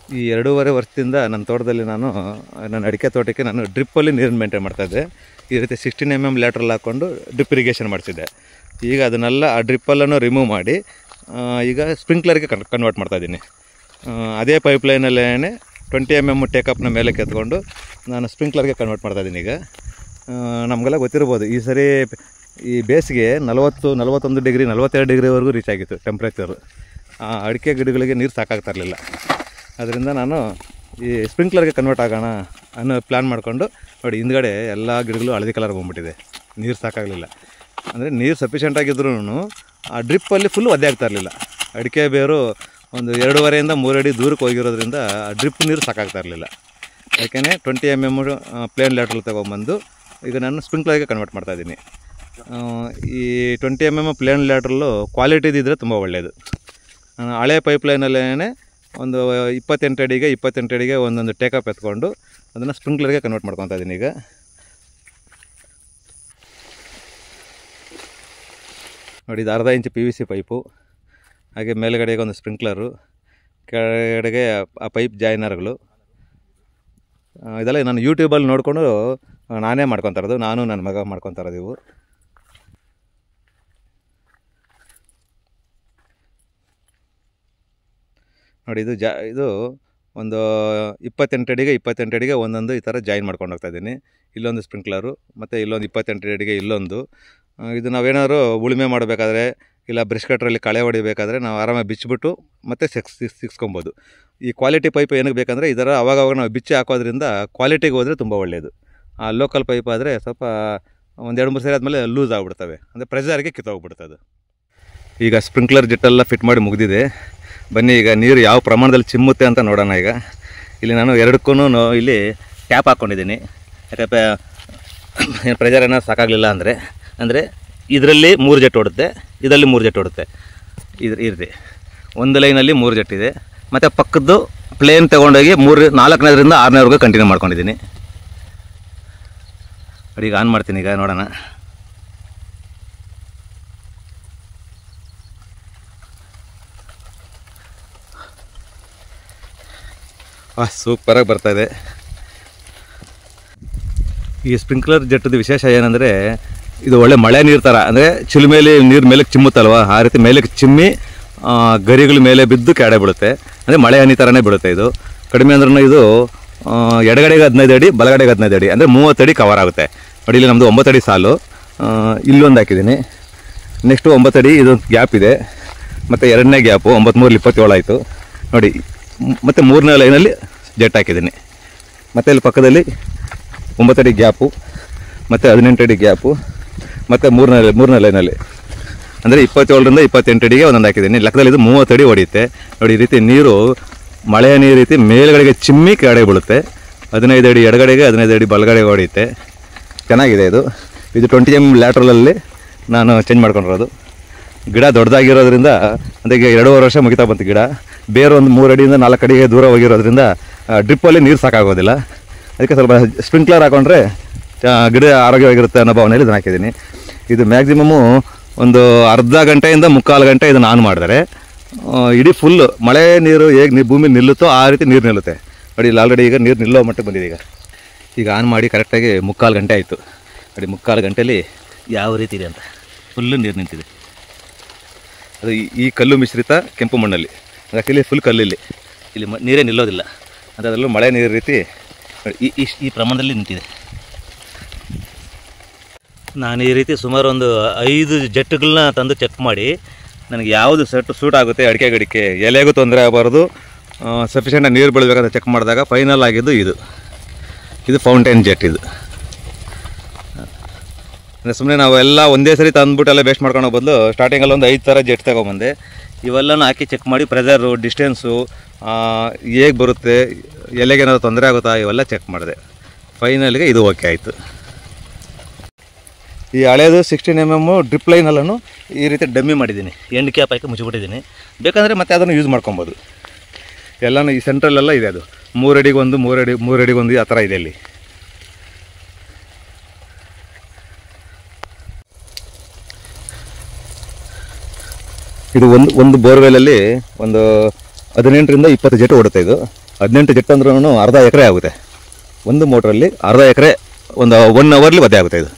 ಈ 2.5 ವರ್ಷದಿಂದ ನನ್ನ ತೋಟದಲ್ಲಿ ನನ್ನ ಅಡಿಕೆ ತೋಟಕ್ಕೆ ನಾನು ಡ್ರಿಪ್ಪಲ್ಲಿ ನೀರನ್ನು ಮೇಂಟೈನ್ ಮಾಡ್ತಾಯಿದ್ದೆ. ಈ ರೀತಿ 16 mm ಲ್ಯಾಟ್ರಲ್ ಹಾಕ್ಕೊಂಡು ಡ್ರಿಪ್ ಇರಿಗೇಷನ್ ಮಾಡಿಸಿದ್ದೆ. ಈಗ ಅದನ್ನೆಲ್ಲ ಆ ಡ್ರಿಪ್ಪಲ್ಲೂ ರಿಮೂವ್ ಮಾಡಿ ಈಗ ಸ್ಪ್ರಿಂಕ್ಲರ್ಗೆ ಕನ್ವರ್ಟ್ ಮಾಡ್ತಾಯಿದ್ದೀನಿ. ಅದೇ ಪೈಪ್ಲೈನಲ್ಲೇ 20 mm ಟೇಕಪ್ನ ಮೇಲೆ ಕೆತ್ಕೊಂಡು ನಾನು ಸ್ಪ್ರಿಂಕ್ಲರ್ಗೆ ಕನ್ವರ್ಟ್ ಮಾಡ್ತಾಯಿದ್ದೀನಿ. ಈಗ ನಮಗೆಲ್ಲ ಗೊತ್ತಿರ್ಬೋದು, ಈ ಸರಿ ಈ ಬೇಸಿಗೆ 40-41 ಡಿಗ್ರಿ 42 ಡಿಗ್ರಿವರೆಗೂ ರೀಚ್ ಆಗಿತ್ತು ಟೆಂಪ್ರೇಚರು. ಅಡಿಕೆ ಗಿಡಗಳಿಗೆ ನೀರು ಸಾಕಾಗ್ತಾಯಿರಲಿಲ್ಲ. ಅದರಿಂದ ನಾನು ಈ ಸ್ಪ್ರಿಂಕ್ಲರ್ಗೆ ಕನ್ವರ್ಟ್ ಆಗೋಣ ಅನ್ನೋ ಪ್ಲ್ಯಾನ್ ಮಾಡಿಕೊಂಡು ನೋಡಿ, ಹಿಂದ್ಗಡೆ ಎಲ್ಲ ಗಿಡಗಳು ಹಳದಿ ಕಲರ್ ಬಂದುಬಿಟ್ಟಿದೆ. ನೀರು ಸಾಕಾಗಲಿಲ್ಲ. ಅಂದರೆ ನೀರು ಸಫಿಷಿಯೆಂಟಾಗಿದ್ರೂ ಆ ಡ್ರಿಪ್ಪಲ್ಲಿ ಫುಲ್ ಒದ್ದೆ ಆಗ್ತಾಯಿರಲಿಲ್ಲ. ಅಡಿಕೆ ಬೇರು ಒಂದು 2.5 3 ಅಡಿ ದೂರಕ್ಕೆ ಹೋಗಿರೋದ್ರಿಂದ ಆ ಡ್ರಿಪ್ ನೀರು ಸಾಕಾಗ್ತಾಯಿರಲಿಲ್ಲ. ಯಾಕೆಂದರೆ 20 mm ಪ್ಲೇನ್ ಲ್ಯಾಟ್ರಲ್ ತೊಗೊಂಬಂದು ಈಗ ನಾನು ಸ್ಪ್ರಿಂಕ್ಲರ್ಗೆ ಕನ್ವರ್ಟ್ ಮಾಡ್ತಾಯಿದ್ದೀನಿ. ಈ 20 mm ಪ್ಲೇನ್ ಲ್ಯಾಟ್ರಲ್ಲು ಕ್ವಾಲಿಟಿದಿದ್ದರೆ ತುಂಬ ಒಳ್ಳೆಯದು. ಹಳೆ ಪೈಪ್ಲೈನಲ್ಲೇ ಒಂದು 28 ಅಡಿಗೆ ಒಂದೊಂದು ಟೇಕಪ್ ಎತ್ಕೊಂಡು ಅದನ್ನು ಸ್ಪ್ರಿಂಕ್ಲರ್ಗೆ ಕನ್ವರ್ಟ್ ಮಾಡ್ಕೊತಾ ಇದ್ದೀನಿ. ಈಗ ನೋಡಿ, ಇದು 1/2 ಇಂಚ್ PVC ಪೈಪು, ಹಾಗೆ ಮೇಲ್ಗಡೆಗೆ ಒಂದು ಸ್ಪ್ರಿಂಕ್ಲರು, ಕೆಳಗಡೆಗೆ ಆ ಪೈಪ್ ಜಾಯ್ನರ್ಗಳು. ಇದೆಲ್ಲ ನಾನು ಯೂಟ್ಯೂಬಲ್ಲಿ ನೋಡಿಕೊಂಡು ನಾನೇ ಮಾಡ್ಕೊತಾ ಇರೋದು, ನಾನು ನನ್ನ ಮಗ ಮಾಡ್ಕೊತಾ ಇರೋದು ಇವು. ನೋಡಿ, ಇದು ಒಂದು 28 ಅಡಿಗೆ ಒಂದೊಂದು ಈ ಥರ ಜಾಯಿನ್ ಮಾಡ್ಕೊಂಡು ಹೋಗ್ತಾಯಿದ್ದೀನಿ. ಇಲ್ಲೊಂದು ಸ್ಪ್ರಿಂಕ್ಲರು ಮತ್ತು ಇಲ್ಲೊಂದು 28 ಅಡಿಗೆ ಇಲ್ಲೊಂದು. ಇದು ನಾವೇನಾದ್ರು ಉಳುಮೆ ಮಾಡಬೇಕಾದ್ರೆ ಇಲ್ಲ ಬ್ರಷ್ ಕಟ್ರಲ್ಲಿ ಕಳೆ ಹೊಡಿಬೇಕಾದ್ರೆ ನಾವು ಆರಾಮಾಗಿ ಬಿಚ್ಚಿಬಿಟ್ಟು ಮತ್ತೆ ಸಿಕ್ಸ್ಕೊಬೋದು. ಈ ಕ್ವಾಲಿಟಿ ಪೈಪ್ ಏನಕ್ಕೆ ಬೇಕಂದರೆ ಇದರ ಅವಾಗವಾಗ ನಾವು ಬಿಚ್ಚಿ ಹಾಕೋದ್ರಿಂದ ಕ್ವಾಲಿಟಿಗೆ ಹೋದರೆ ತುಂಬ ಒಳ್ಳೆಯದು. ಆ ಲೋಕಲ್ ಪೈಪ್ ಆದರೆ ಸ್ವಲ್ಪ ಒಂದು 2-3 ಸರಿ ಆದಮೇಲೆ ಲೂಸ್ ಆಗಿಬಿಡ್ತವೆ, ಅಂದರೆ ಪ್ರೆಷರ್ಗೆ ಕಿತ್ತೋಗ್ಬಿಡ್ತದೆ. ಈಗ ಸ್ಪ್ರಿಂಕ್ಲರ್ ಜೆಟ್ಟೆಲ್ಲ ಫಿಟ್ ಮಾಡಿ ಮುಗಿದಿದೆ. ಬನ್ನಿ ಈಗ ನೀರು ಯಾವ ಪ್ರಮಾಣದಲ್ಲಿ ಚಿಮ್ಮುತ್ತೆ ಅಂತ ನೋಡೋಣ. ಈಗ ಇಲ್ಲಿ ನಾನು ಎರಡಕ್ಕೂ ಇಲ್ಲಿ ಟ್ಯಾಪ್ ಹಾಕ್ಕೊಂಡಿದ್ದೀನಿ. ಯಾಕಂದರೆ ಪ್ರೆಷರ್ ಏನಾದ್ರು ಸಾಕಾಗಲಿಲ್ಲ ಅಂದರೆ ಇದರಲ್ಲಿ 3 ಜೆಟ್ ಓಡುತ್ತೆ, ಇದರಲ್ಲಿ 3 ಜೆಟ್ ಓಡುತ್ತೆ. ಈ ರೀತಿ ಒಂದು ಲೈನಲ್ಲಿ 3 ಜೆಟ್ ಇದೆ. ಮತ್ತು ಪಕ್ಕದ್ದು ಪ್ಲೇನ್ ತೊಗೊಂಡೋಗಿ 4ನೇದರಿಂದ 6ನೇವರೆಗೂ ಕಂಟಿನ್ಯೂ ಮಾಡ್ಕೊಂಡಿದ್ದೀನಿ. ಈಗ ಆನ್ ಮಾಡ್ತೀನಿ. ಈಗ ನೋಡೋಣ. ಸೂಪರಾಗಿ ಬರ್ತಾಯಿದೆ. ಈ ಸ್ಪ್ರಿಂಕ್ಲರ್ ಜೆಟ್ಟದು ವಿಶೇಷ ಏನಂದರೆ ಇದು ಒಳ್ಳೆ ಮಳೆ ನೀರು ಥರ, ಅಂದರೆ ಚಿಲುಮೇಲಿ ನೀರು ಮೇಲಕ್ಕೆ ಚಿಮ್ಮುತ್ತಲ್ವ, ಆ ರೀತಿ ಮೇಲಕ್ಕೆ ಚಿಮ್ಮಿ ಗರಿಗಳ ಮೇಲೆ ಬಿದ್ದು ಕೆಡೆ ಬೀಳುತ್ತೆ. ಅಂದರೆ ಮಳೆ ಹನಿ ಥರನೇ ಬೀಳುತ್ತೆ. ಇದು ಕಡಿಮೆ ಅಂದ್ರೂ ಇದು ಎಡಗಡೆಗೆ 15 ಅಡಿ ಬಲಗಡೆಗೆ 15 ಅಡಿ, ಅಂದರೆ 30 ಅಡಿ ಕವರ್ ಆಗುತ್ತೆ. ನೋಡಿ, ಇಲ್ಲಿ ನಮ್ಮದು 9 ಅಡಿ ಸಾಲು, ಇಲ್ಲೊಂದು ಹಾಕಿದ್ದೀನಿ. ನೆಕ್ಸ್ಟು 9 ಅಡಿ ಇದೊಂದು ಗ್ಯಾಪ್ ಇದೆ, ಮತ್ತು 2ನೇ ಗ್ಯಾಪು 9 3 27 ಆಯಿತು. ನೋಡಿ, ಮತ್ತು 3ನೇ ಲೈನಲ್ಲಿ ಜೆಟ್ ಹಾಕಿದ್ದೀನಿ. ಮತ್ತು ಇಲ್ಲಿ ಪಕ್ಕದಲ್ಲಿ 9 ಅಡಿ ಗ್ಯಾಪು, ಮತ್ತು 18 ಅಡಿ ಗ್ಯಾಪು, ಮತ್ತು 3ನೇ ಲೈನಲ್ಲಿ ಅಂದರೆ 27ರಿಂದ 28 ಅಡಿಗೆ ಒಂದೊಂದು ಹಾಕಿದ್ದೀನಿ. ಲೆಕ್ಕದಲ್ಲಿ ಇದು 30 ಅಡಿ ಹೊಡೆಯುತ್ತೆ. ನೋಡಿ, ಈ ರೀತಿ ನೀರು ಮಳೆಯ ನೀರು ರೀತಿ ಮೇಲ್ಗಡೆಗೆ ಚಿಮ್ಮಿ ಕೆಳಗಡೆ ಬೀಳುತ್ತೆ. 15 ಅಡಿ ಎಡಗಡೆಗೆ 15 ಅಡಿ ಬಲಗಡೆಗೆ ಹೊಡೆಯುತ್ತೆ. ಚೆನ್ನಾಗಿದೆ ಇದು. 20 mm ಲ್ಯಾಟ್ರಲಲ್ಲಿ ನಾನು ಚೇಂಜ್ ಮಾಡ್ಕೊಂಡಿರೋದು. ಗಿಡ ದೊಡ್ಡದಾಗಿರೋದ್ರಿಂದ ಅಂದರೆ ಈಗ 2.5 ವರ್ಷ ಮುಗಿತಾ ಬಂತು ಗಿಡ. ಬೇರೆ ಒಂದು 3 ಅಡಿಯಿಂದ 4 ಅಡಿಗೆ ದೂರ ಹೋಗಿರೋದ್ರಿಂದ ಡ್ರಿಪ್ಪಲ್ಲಿ ನೀರು ಸಾಕಾಗೋದಿಲ್ಲ. ಅದಕ್ಕೆ ಸ್ವಲ್ಪ ಸ್ಪ್ರಿಂಕ್ಲರ್ ಹಾಕೊಂಡ್ರೆ ಗಿಡ ಆರೋಗ್ಯವಾಗಿರುತ್ತೆ ಅನ್ನೋ ಭಾವನೆಯಲ್ಲಿ ಇದನ್ನು ಹಾಕಿದ್ದೀನಿ. ಇದು ಮ್ಯಾಕ್ಸಿಮಮ್ಮು ಒಂದು ಅರ್ಧ ಗಂಟೆಯಿಂದ 3/4 ಗಂಟೆ ಇದನ್ನು ಆನ್ ಮಾಡಿದರೆ ಇಡೀ ಫುಲ್ಲು ಮಳೆ ನೀರು ಹೇಗೆ ಭೂಮಿ ನಿಲ್ಲುತ್ತೋ ಆ ರೀತಿ ನೀರು ನಿಲ್ಲುತ್ತೆ. ನೋಡಿ, ಇಲ್ಲಿ ಆಲ್ರೆಡಿ ಈಗ ನೀರು ನಿಲ್ಲೋ ಮಟ್ಟಕ್ಕೆ ಬಂದಿದೆ. ಈಗ ಆನ್ ಮಾಡಿ ಕರೆಕ್ಟಾಗಿ 3/4 ಗಂಟೆ ಆಯಿತು. ನೋಡಿ, 3/4 ಗಂಟೆಯಲ್ಲಿ ಯಾವ ರೀತಿ ಇದೆ ಅಂತ ಫುಲ್ಲು ನೀರು ನಿಂತಿದೆ. ಅದು ಈ ಕಲ್ಲು ಮಿಶ್ರಿತ ಕೆಂಪು ಮಣ್ಣಲ್ಲಿ, ಅದಕ್ಕೆ ಫುಲ್ ಕಲ್ಲಿಲ್ಲಿ ಇಲ್ಲಿ ನೀರೇ ನಿಲ್ಲೋದಿಲ್ಲ. ಅಂತ ಅದರಲ್ಲೂ ಮಳೆ ನೀರು ರೀತಿ ಈ ಪ್ರಮಾಣದಲ್ಲಿ ನಿಂತಿದೆ. ನಾನು ಈ ರೀತಿ ಸುಮಾರು ಒಂದು 5 ಜೆಟ್ಗಳನ್ನ ತಂದು ಚೆಕ್ ಮಾಡಿ ನನಗೆ ಯಾವುದು ಸೂಟ್ ಆಗುತ್ತೆ, ಅಡಿಕೆ ಗಿಡಕ್ಕೆ ಎಲೆಗೂ ತೊಂದರೆ ಆಗಬಾರ್ದು, ಸಫಿಷಿಯೆಂಟಾಗಿ ನೀರು ಬೀಳಬೇಕಂತ ಚೆಕ್ ಮಾಡಿದಾಗ ಫೈನಲ್ ಆಗಿದ್ದು ಇದು ಫೌಂಟೇನ್ ಜೆಟ್. ಇದು ಅಂದರೆ ಸುಮ್ಮನೆ ನಾವೆಲ್ಲ ಒಂದೇ ಸರಿ ತಂದುಬಿಟ್ಟು ಎಲ್ಲ ವೇಸ್ಟ್ ಮಾಡ್ಕೊಳ್ಳೋ ಬದಲು ಸ್ಟಾರ್ಟಿಂಗಲ್ಲಿ ಒಂದು 5 ಥರ ಜೆಟ್ ತೊಗೊಂಬಂದೆ. ಇವೆಲ್ಲನೂ ಹಾಕಿ ಚೆಕ್ ಮಾಡಿ ಪ್ರೆಷರು, ಡಿಸ್ಟೆನ್ಸು ಹೇಗೆ ಬರುತ್ತೆ, ಎಲೆಗೇನಾದ್ರು ತೊಂದರೆ ಆಗುತ್ತಾ ಇವೆಲ್ಲ ಚೆಕ್ ಮಾಡಿದೆ. ಫೈನಲ್ಗೆ ಇದು ಓಕೆ ಆಯಿತು. ಈ ಹಳೇದು 16 mm ಡ್ರಿಪ್ ಲೈನಲ್ಲೂ ಈ ರೀತಿ ಡಮ್ಮಿ ಮಾಡಿದ್ದೀನಿ. ಎಂಡ್ ಕ್ಯಾಪ್ ಹಾಕಿ ಮುಚ್ಚಿಬಿಟ್ಟಿದ್ದೀನಿ. ಬೇಕಂದರೆ ಮತ್ತೆ ಅದನ್ನು ಯೂಸ್ ಮಾಡ್ಕೊಬೋದು. ಎಲ್ಲನೂ ಈ ಸೆಂಟ್ರಲ್ಲೆಲ್ಲ ಇದೆ. ಅದು 3 ಅಡಿಗೆ ಒಂದು 3 ಅಡಿಗೆ ಒಂದು ಆ ಥರ ಇದೆ. ಇಲ್ಲಿ ಇದು ಒಂದು ಬೋರ್ವೆಲಲ್ಲಿ ಒಂದು 18ರಿಂದ 20 ಜೆಟ್ ಓಡುತ್ತೆ. ಇದು 18 ಜೆಟ್ ಅಂದ್ರೂ ಅರ್ಧ ಎಕರೆ ಆಗುತ್ತೆ. ಒಂದು ಮೋಟ್ರಲ್ಲಿ ಅರ್ಧ ಎಕರೆ ಒಂದು 1 ಅವರ್ಲಿ ಒದ್ದೆ ಆಗುತ್ತೆ ಇದು.